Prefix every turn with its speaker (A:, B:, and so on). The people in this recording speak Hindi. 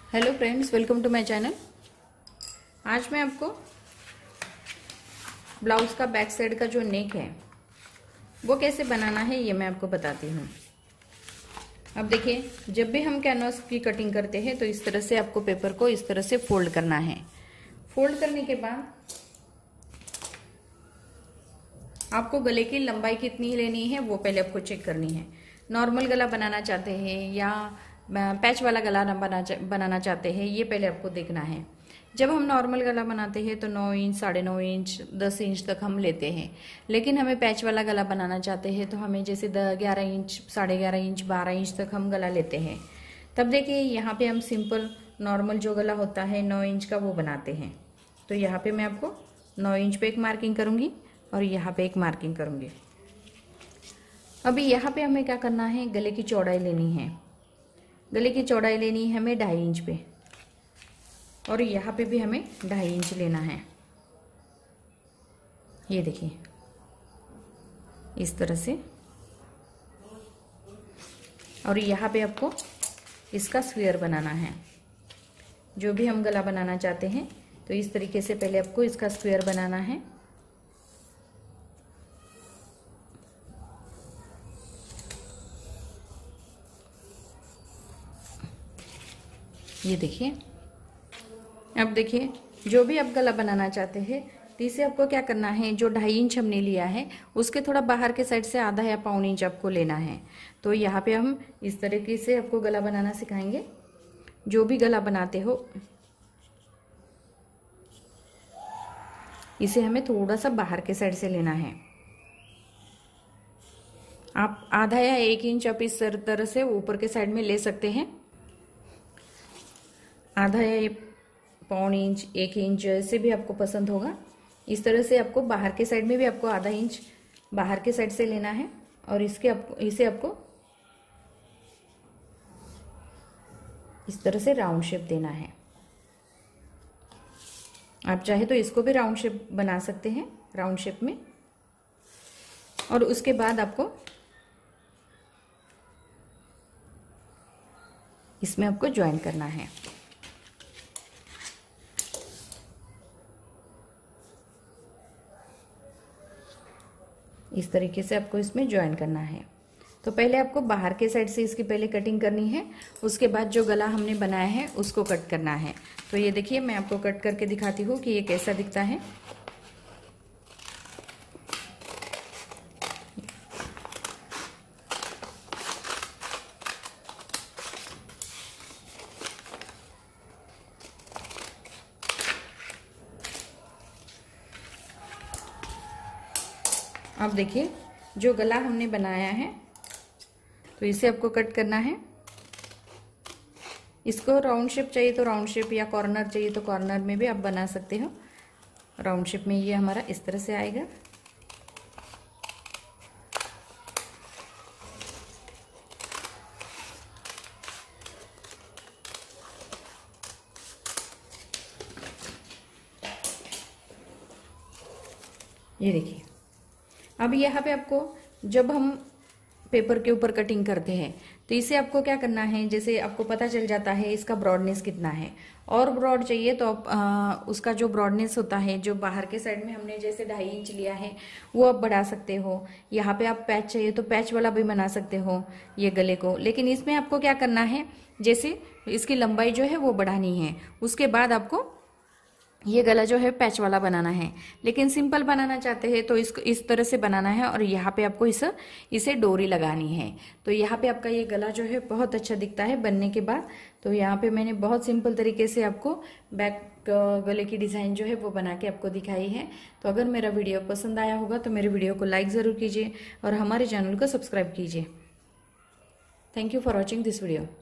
A: Hello friends, welcome to my channel. आज मैं आपको ब्लाउज का बैक साइड का जो नेक है वो कैसे बनाना है ये मैं आपको बताती हूँ। अब देखिए, जब भी हम कैनवास की कटिंग करते हैं तो इस तरह से आपको पेपर को इस तरह से फोल्ड करना है। फोल्ड करने के बाद आपको गले की लंबाई कितनी लेनी है वो पहले आपको चेक करनी है। नॉर्मल गला बनाना चाहते हैं या पैच वाला गला बनाना चाहते हैं, ये पहले आपको देखना है। जब हम नॉर्मल गला बनाते हैं तो 9 इंच, 9.5 इंच, 10 इंच तक हम लेते हैं। लेकिन हमें पैच वाला गला बनाना चाहते हैं तो हमें जैसे 11 इंच, 11.5 इंच, 12 इंच तक हम गला लेते हैं। तब देखिए, यहाँ पे हम सिंपल नॉर्मल जो गला होता है 9 इंच का वो बनाते हैं। तो यहाँ पे मैं आपको 9 इंच पे एक मार्किंग करूँगी और यहाँ पे एक मार्किंग करूँगी। अभी यहाँ पे हमें क्या करना है, गले की चौड़ाई लेनी है। गले की चौड़ाई लेनी है हमें 2.5 इंच पे और यहाँ पे भी हमें 2.5 इंच लेना है। ये देखिए इस तरह से। और यहाँ पे आपको इसका स्क्वायर बनाना है। जो भी हम गला बनाना चाहते हैं तो इस तरीके से पहले आपको इसका स्क्वायर बनाना है। ये देखिए, अब देखिए, जो भी आप गला बनाना चाहते हैं तो इसे आपको क्या करना है, जो 2.5 इंच हमने लिया है उसके थोड़ा बाहर के साइड से आधा या 1.25 इंच आपको लेना है। तो यहाँ पे हम इस तरीके से आपको गला बनाना सिखाएंगे। जो भी गला बनाते हो इसे हमें थोड़ा सा बाहर के साइड से लेना है। आप आधा या 1 इंच आप इस तरह से ऊपर के साइड में ले सकते हैं। आधा या 1.25 इंच, 1 इंच जैसे भी आपको पसंद होगा। इस तरह से आपको बाहर के साइड में भी आपको आधा इंच बाहर के साइड से लेना है और इसे आपको इस तरह से राउंड शेप देना है। आप चाहे तो इसको भी राउंड शेप बना सकते हैं, राउंड शेप में। और उसके बाद आपको इसमें आपको ज्वाइन करना है। इस तरीके से आपको इसमें ज्वाइन करना है। तो पहले आपको बाहर के साइड से इसकी पहले कटिंग करनी है, उसके बाद जो गला हमने बनाया है उसको कट करना है। तो ये देखिए, मैं आपको कट करके दिखाती हूँ कि ये कैसा दिखता है। अब देखिए, जो गला हमने बनाया है तो इसे आपको कट करना है। इसको राउंड शेप चाहिए तो राउंड शेप, या कॉर्नर चाहिए तो कॉर्नर में भी आप बना सकते हो। राउंड शेप में ये हमारा इस तरह से आएगा। ये देखिए, अब यहाँ पे आपको जब हम पेपर के ऊपर कटिंग करते हैं तो इसे आपको क्या करना है, जैसे आपको पता चल जाता है इसका ब्रॉडनेस कितना है। और ब्रॉड चाहिए तो आप उसका जो ब्रॉडनेस होता है, जो बाहर के साइड में हमने जैसे 2.5 इंच लिया है वो आप बढ़ा सकते हो। यहाँ पे आप पैच चाहिए तो पैच वाला भी बना सकते हो ये गले को। लेकिन इसमें आपको क्या करना है, जैसे इसकी लंबाई जो है वो बढ़ानी है। उसके बाद आपको ये गला जो है पैच वाला बनाना है। लेकिन सिंपल बनाना चाहते हैं तो इसको इस तरह से बनाना है और यहाँ पे आपको इसे डोरी लगानी है। तो यहाँ पे आपका ये गला जो है बहुत अच्छा दिखता है बनने के बाद। तो यहाँ पे मैंने बहुत सिंपल तरीके से आपको बैक गले की डिज़ाइन जो है वो बना के आपको दिखाई है। तो अगर मेरा वीडियो पसंद आया होगा तो मेरे वीडियो को लाइक ज़रूर कीजिए और हमारे चैनल को सब्सक्राइब कीजिए। Thank you for watching this video.